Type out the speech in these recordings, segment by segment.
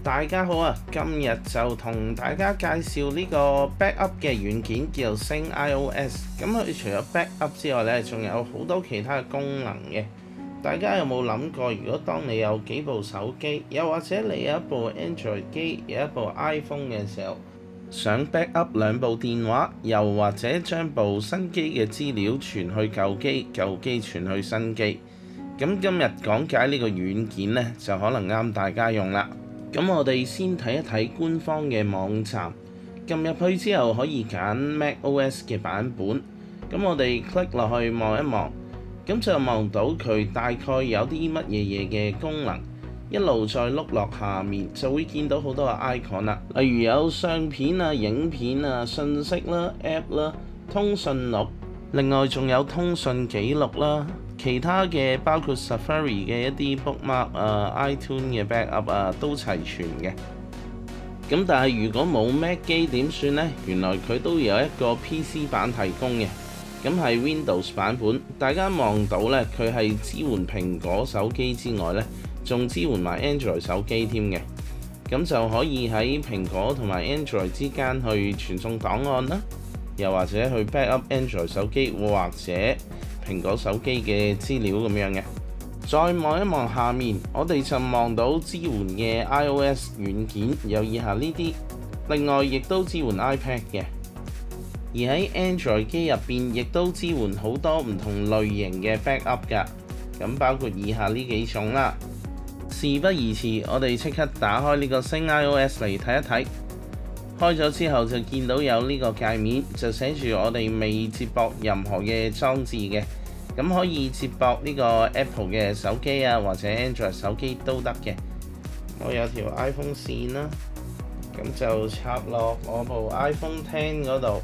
大家好啊！今日就同大家介紹呢個 backup 嘅軟件，叫做 SyncIOS。咁佢除咗 backup 之外咧，仲有好多其他嘅功能嘅。大家有冇諗過，如果當你有幾部手機，又或者你有一部 Android 機，有一部 iPhone 嘅時候，想 backup 兩部電話，又或者將部新機嘅資料傳去舊機，舊機傳去新機。咁今日講解呢個軟件呢，就可能啱大家用啦。咁我哋先睇一睇官方嘅網站，撳入去之後可以揀 macOS 嘅版本。咁我哋 click 落去望一望，咁就望到佢大概有啲乜嘢嘅功能。一路再碌落下面就會見到好多嘅 icon 啦，例如有相片啊、影片啊、信息啦、app 啦、通訊錄，另外仲有通訊記錄啦。其他嘅包括 Safari 嘅一啲 bookmark 啊、iTunes 嘅 backup 啊都齊全嘅。咁但係如果冇 Mac 機點算呢？原來佢都有一個 PC 版提供嘅，咁係 Windows 版本。大家望到呢，佢係支援蘋果手機之外呢，仲支援埋 Android 手機添嘅。咁就可以喺蘋果同埋 Android 之間去傳送檔案啦，又或者去 backup Android 手機或者蘋果手機嘅資料咁樣嘅。再望一望下面，我哋就望到支援嘅 iOS 軟件有以下呢啲，另外亦都支援 iPad 嘅。而喺 Android 機入邊，亦都支援好多唔同類型嘅 backup 㗎。咁包括以下呢幾種啦。事不宜遲，我哋即刻打開呢個 SyncIOS 嚟睇一睇。開咗之後就見到有呢個界面，就寫住我哋未接駁任何嘅裝置嘅，咁可以接駁呢個 Apple 嘅手機啊，或者 Android 手機都得嘅。我有條 iPhone 線啦，咁就插落我部 iPhone X 嗰度。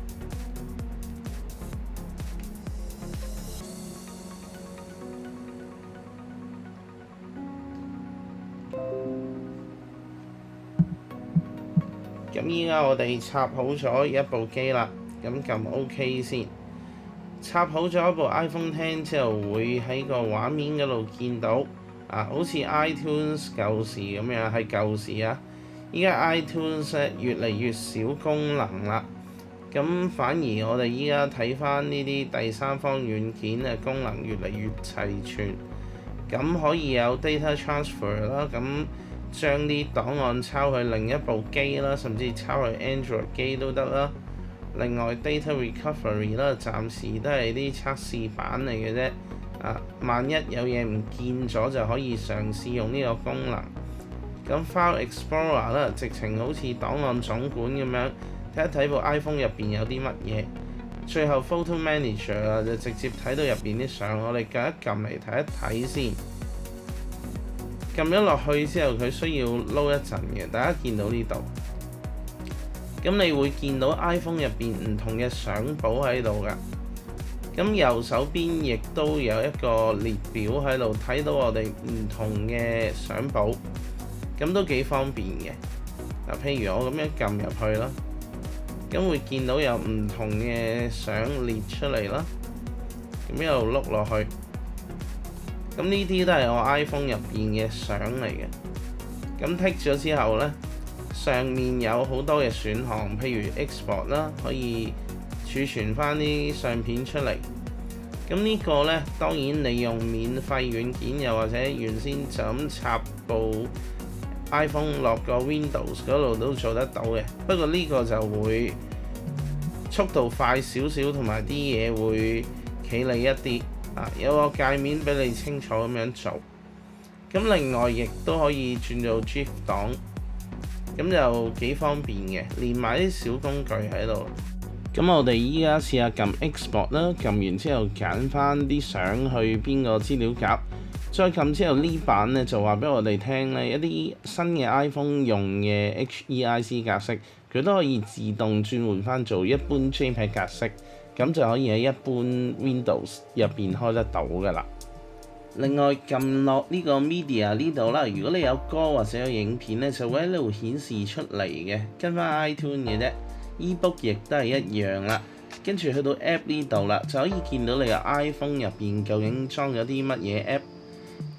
咁依家我哋插好咗一部機啦，咁撳 OK 先。插好咗一部 iPhone X 之後，會喺個畫面嗰度見到好似 iTunes 舊時咁樣，係舊時啊。依家 iTunes 越嚟越少功能啦，咁反而我哋依家睇翻呢啲第三方軟件嘅功能越嚟越齊全，咁可以有 data transfer 啦，咁將啲檔案抄去另一部機啦，甚至抄去 Android 機都得啦。另外 data recovery 啦，暫時都係啲測試版嚟嘅啫。萬一有嘢唔見咗，就可以嘗試用呢個功能。咁 File Explorer 啦，直情好似檔案總管咁樣，睇一睇部 iPhone 入邊有啲乜嘢。最後 Photo Manager 啊，就直接睇到入邊啲相，我哋撳一撳嚟睇一睇先。撳咗落去之後，佢需要撈一陣嘅，大家見到呢度。咁你會見到 iPhone 入邊唔同嘅相簿喺度㗎。咁右手邊亦都有一個列表喺度，睇到我哋唔同嘅相簿，咁都幾方便嘅。譬如我咁樣撳入去啦，咁會見到有唔同嘅相列出嚟啦。咁一路碌落去。咁呢啲都係我 iPhone 入邊嘅相嚟嘅。咁剔咗之後呢，上面有好多嘅選項，譬如 Export 啦，可以儲存翻啲相片出嚟。咁呢個呢，當然你用免費軟件，又或者原先就咁插部 iPhone 落個 Windows 嗰度都做得到嘅。不過呢個就會速度快少少，同埋啲嘢會企理一啲。有個界面俾你清楚咁樣做，咁另外亦都可以轉做 GIF 檔，咁就幾方便嘅，連埋啲小工具喺度。咁我哋依家試下撳 Export 啦，撳完之後揀翻啲相去邊個資料夾，再撳之後呢版呢就話俾我哋聽呢，一啲新嘅 iPhone 用嘅 HEIC 格式，佢都可以自動轉換翻做一般 JPEG 格式。咁就可以喺一般 Windows 入邊開得到㗎啦。另外撳落呢個 Media 呢度啦，如果你有歌或者有影片咧，就會喺呢度顯示出嚟嘅，跟翻 iTunes 嘅啫。eBook 亦都係一樣啦。跟住去到 App 呢度啦，就可以見到你個 iPhone 入邊究竟裝咗啲乜嘢 App。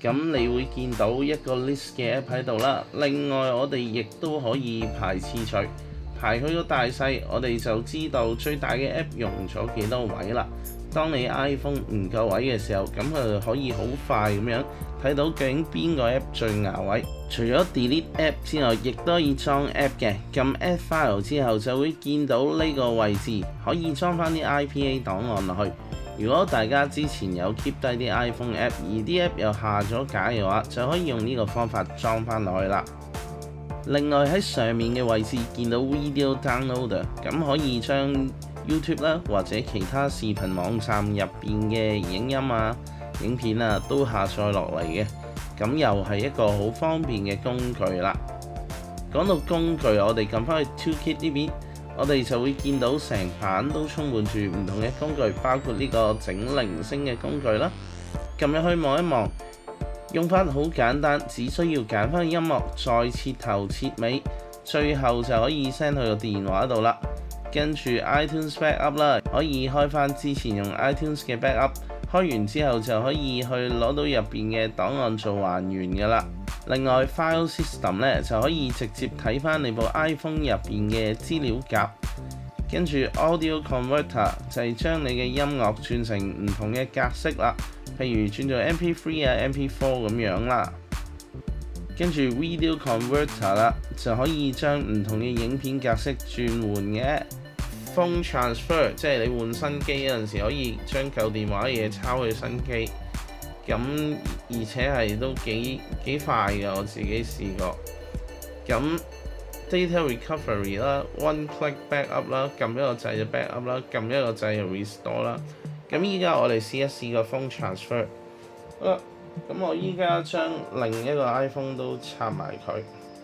咁你會見到一個 list 嘅 app 喺度啦。另外我哋亦都可以排次序，排佢個大細，我哋就知道最大嘅 app 用咗幾多位啦。當你 iPhone 唔夠位嘅時候，咁佢就可以好快咁樣睇到究竟邊個 app 最牙位。除咗 delete app 之外，亦都可以裝 app 嘅。撳 add file 之後就會見到呢個位置，可以裝翻啲 IPA 檔案落去。如果大家之前有 keep 低啲 iPhone app， 而啲 app 又下咗架嘅話，就可以用呢個方法裝翻落去啦。另外喺上面嘅位置見到 Video Downloader， 咁可以將 YouTube 啦或者其他視頻網站入邊嘅影音啊、影片啊都下載落嚟嘅，咁又係一個好方便嘅工具啦。講到工具，我哋撳翻去 Toolkit 呢邊，我哋就會見到成版都充滿住唔同嘅工具，包括呢個整鈴聲嘅工具啦。撳入去望一望，用法好簡單，只需要揀翻音樂，再切頭切尾，最後就可以 send 去個電話度啦。跟住 iTunes Backup 啦，可以開翻之前用 iTunes 嘅 Backup， 開完之後就可以去攞到入邊嘅檔案做還原㗎啦。另外 File System 咧就可以直接睇翻你部 iPhone 入邊嘅資料夾。跟住 Audio Converter 就係將你嘅音樂轉成唔同嘅格式啦，譬如轉做 MP3 啊、MP4 咁樣啦。跟住 Video Converter 啦，就可以將唔同嘅影片格式轉換嘅。Phone Transfer 即係你換新機嗰陣時，可以將舊電話嘅嘢抄去新機，咁而且係都幾快嘅，我自己試過。咁 Data Recovery 啦、One Click Backup 啦，撳一個掣就 backup 啦，撳一個掣就 restore 啦。咁依家我哋試一試個 Phone Transfer。好啦，咁我依家將另一個 iPhone 都插埋佢。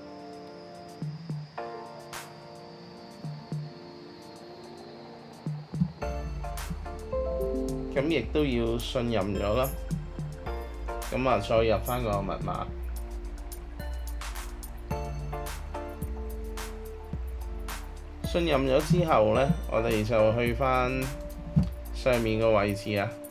咁亦都要信任咗啦，咁啊再入翻個密碼，信任咗之後呢，我哋就去翻上面個位置啊。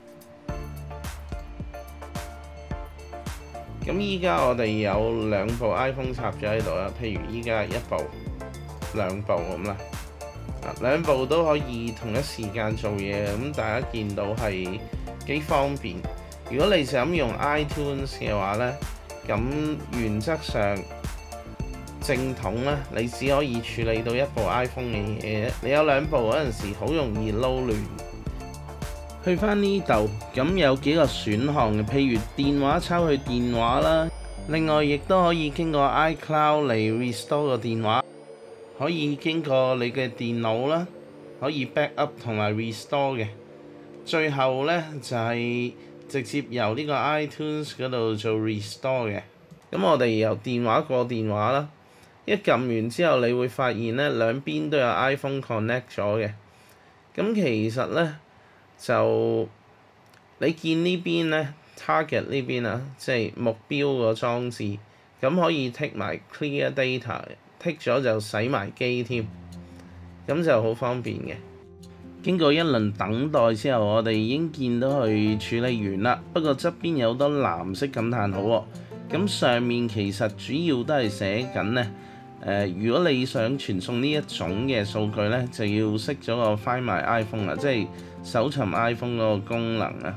咁依家我哋有兩部 iPhone 插咗喺度啦，譬如依家一部、兩部咁啦。兩部都可以同一時間做嘢，咁大家見到係幾方便。如果你就咁用 iTunes 嘅話呢，咁原則上正統呢，你只可以處理到一部 iPhone 嘅嘢。你有兩部嗰陣時，好容易撈亂。去翻呢度，咁有幾個選項嘅，譬如電話抄去電話啦，另外亦都可以經過 iCloud 嚟 restore 個電話。可以經過你嘅電腦啦，可以 backup 同埋 restore 嘅。最後呢，就係直接由呢個 iTunes 嗰度做 restore 嘅。咁我哋由電話過電話啦，一撳完之後，你會發現呢兩邊都有 iPhone connect 咗嘅。咁其實呢，就你見呢邊呢 target 呢邊啊，即係目標個裝置，咁可以剔埋 clear data。剔咗就洗埋機添，咁就好方便嘅。經過一輪等待之後，我哋已經見到佢處理完啦。不過側邊有好多藍色感嘆號喎。咁上面其實主要都係寫緊呢。如果你想傳送呢一種嘅數據呢，就要熄咗個 Find My iPhone 啦，即係搜尋 iPhone 嗰個功能啊。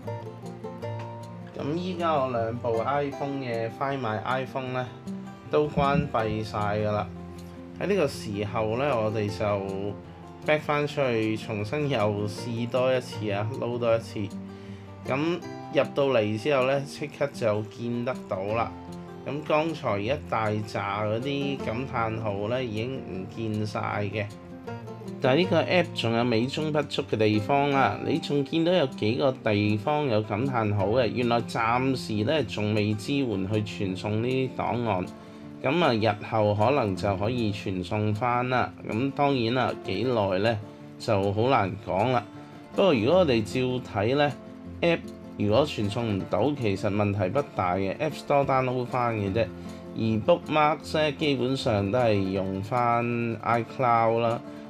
咁依家我兩部 iPhone 嘅 Find My iPhone 呢，都關閉晒㗎啦。喺呢個時候呢，我哋就 back 翻出去，重新又試多一次啊，撈多一次。咁入到嚟之後呢，即刻就見得到啦。咁剛才一大扎嗰啲感嘆號呢，已經唔見晒嘅。但係呢個 app 仲有美中不足嘅地方啦，你仲見到有幾個地方有感嘆號嘅，原來暫時呢仲未支援去傳送呢啲檔案。咁啊，日後可能就可以傳送翻啦。咁當然啦，幾耐呢就好難講啦。不過如果我哋照睇呢 app 如果傳送唔到，其實問題不大嘅 App Store download 翻嘅啫。而 bookmarks 咧基本上都係用翻 iCloud 啦，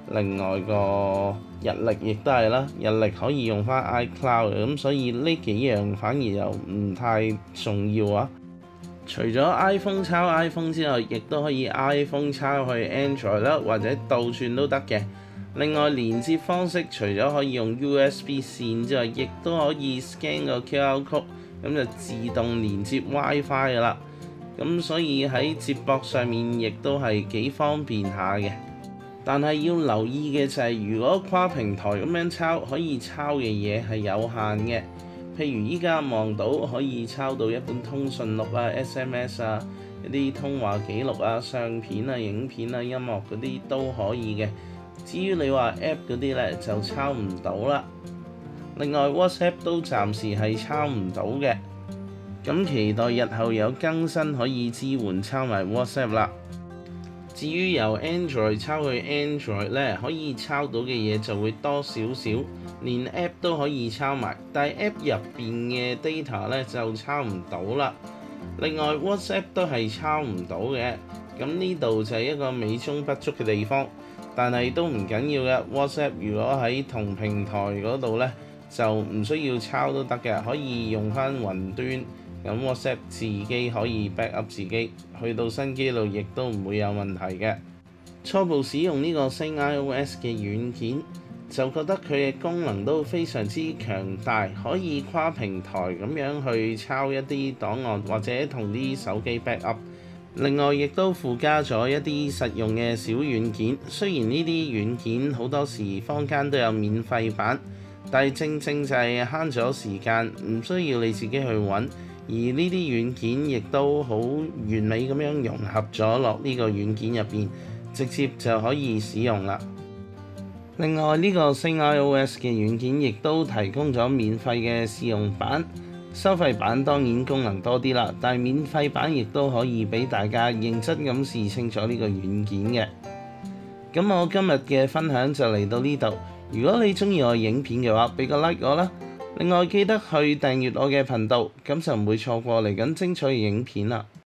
另外個日曆亦都係啦，日曆可以用翻 iCloud 咁，所以呢幾樣反而又唔太重要啊。除咗 iPhone 抄 iPhone 之外，亦都可以 iPhone 抄去 Android 啦，或者倒轉都得嘅。另外連接方式除咗可以用 USB 線之外，亦都可以 scan 個 QR code， 咁就自動連接 WiFi 㗎啦。咁所以喺接駁上面亦都係幾方便下嘅。但係要留意嘅就係，如果跨平台咁樣抄，可以抄嘅嘢係有限嘅。譬如依家望到可以抄到一本通訊錄啊、SMS 啊、一啲通話記錄啊、相片啊、影片啊、音樂嗰啲都可以嘅。至於你話 App 嗰啲咧，就抄唔到啦。另外 WhatsApp 都暫時係抄唔到嘅。咁期待日後有更新可以支援抄埋 WhatsApp 啦。至於由 Android 抄去 Android 咧，可以抄到嘅嘢就會多少少，連 App 都可以抄埋，但係 App 入邊嘅 data 咧就抄唔到啦。另外 WhatsApp 都係抄唔到嘅，咁呢度就係一個美中不足嘅地方，但係都唔緊要嘅。WhatsApp 如果喺同平台嗰度咧，就唔需要抄都得嘅，可以用翻雲端。咁 WhatsApp 自己可以 backup 自己，去到新機度亦都唔會有問題嘅。初步使用呢個新 iOS 嘅軟件，就覺得佢嘅功能都非常之強大，可以跨平台咁樣去抄一啲檔案，或者同啲手機 backup。另外亦都附加咗一啲實用嘅小軟件，雖然呢啲軟件好多時坊間都有免費版，但係正正就係慳咗時間，唔需要你自己去揾。而呢啲軟件亦都好完美咁樣融合咗落呢個軟件入邊，直接就可以使用啦。另外呢個新 iOS 嘅軟件亦都提供咗免費嘅試用版，收費版當然功能多啲啦，但係免費版亦都可以俾大家認真咁試清楚呢個軟件嘅。咁我今日嘅分享就嚟到呢度，如果你中意我影片嘅話，俾個 like 我啦。另外記得去訂閱我嘅頻道，咁就唔會錯過嚟緊精彩嘅影片啦。